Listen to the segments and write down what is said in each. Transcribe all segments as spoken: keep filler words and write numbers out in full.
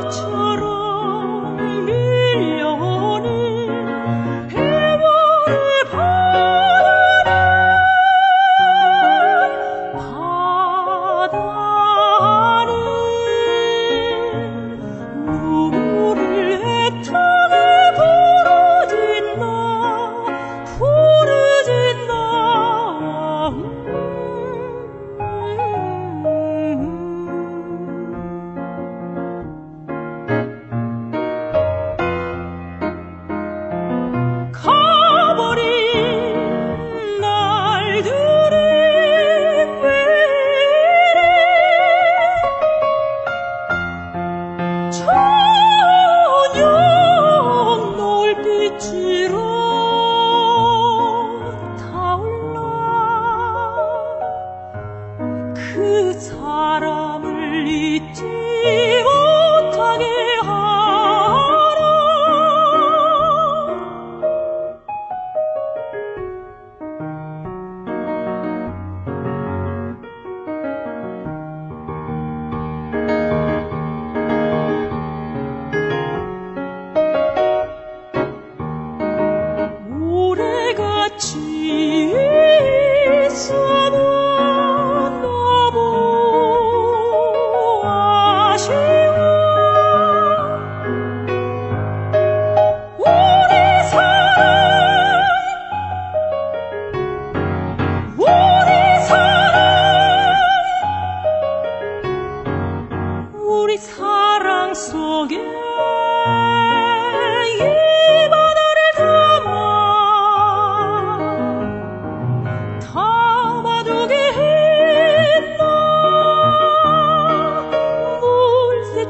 파도처럼 밀려오는 애월의 바다는 바다는 눈물을 애타게 부르진다 부르진다 가버린 날들이 왜 이래 저녁 노을빛으로 타올라 그 사람을 잊지 못하게 하라. 오래같이 있어도 너무 아쉬워. 우리 사랑 우리 사랑 우리 사랑 속에 이 바다를 담아 담아두게 했나.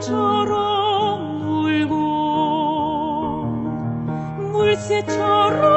물새처럼 울고 물새처럼